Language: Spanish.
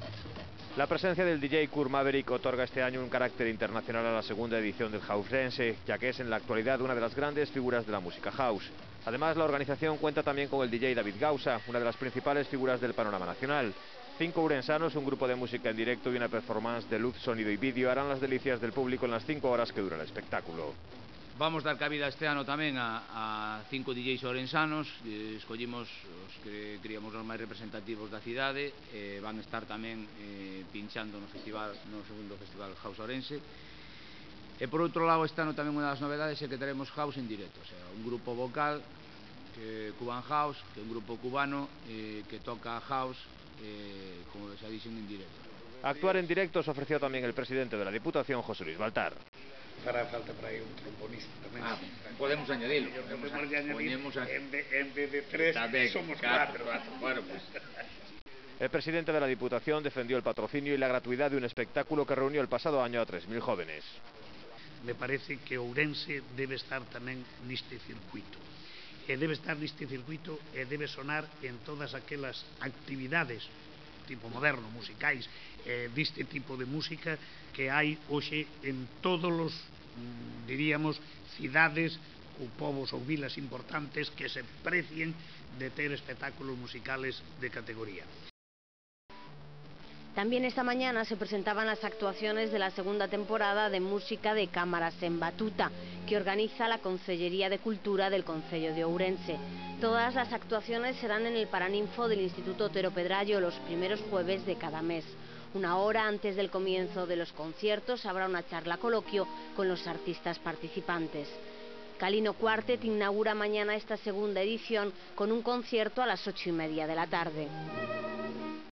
La presencia del DJ Kurt Maverick otorga este año un carácter internacional a la segunda edición del House Dance, ya que es en la actualidad una de las grandes figuras de la música house. Además, la organización cuenta también con el DJ David Gausa, una de las principales figuras del panorama nacional. 5 ourensanos, un grupo de música en directo y una performance de luz, sonido y vídeo harán las delicias del público en las 5 horas que dura el espectáculo. Vamos dar cabida este ano tamén a 5 DJs ourensanos. Escollimos os que queríamos os máis representativos da cidade. Van estar tamén pinchando no segundo festival House Ourense. E por outro lado, este ano tamén unha das novedades é que teremos House en directo, o sea, un grupo vocal, Cuban House, que é un grupo cubano que toca House, como xa dixen, en directo. Actuar en directo se ofreció también el presidente de la Diputación, José Luis Baltar. Fará falta para aí un trombonista tamén. Podemos añadilo. En vez de 3, somos 4. Bueno, pues. El presidente de la Diputación defendió el patrocinio y la gratuidad de un espectáculo que reunió el pasado año a 3.000 jóvenes. Me parece que Ourense debe estar tamén neste circuito. E debe estar neste circuito e debe sonar en todas aquelas actividades tipo moderno, musicais, deste tipo de música que hai hoxe en todos os, diríamos, cidades ou povos ou vilas importantes que se precien de ter espectáculos musicales de categoría. También esta mañana se presentaban las actuaciones de la segunda temporada de Música de Cámaras en Batuta, que organiza la Concellería de Cultura del Concello de Ourense. Todas las actuaciones serán en el Paraninfo del Instituto Otero Pedrayo los primeros jueves de cada mes. Una hora antes del comienzo de los conciertos habrá una charla coloquio con los artistas participantes. Calino Quartet inaugura mañana esta segunda edición con un concierto a las 8:30 de la tarde.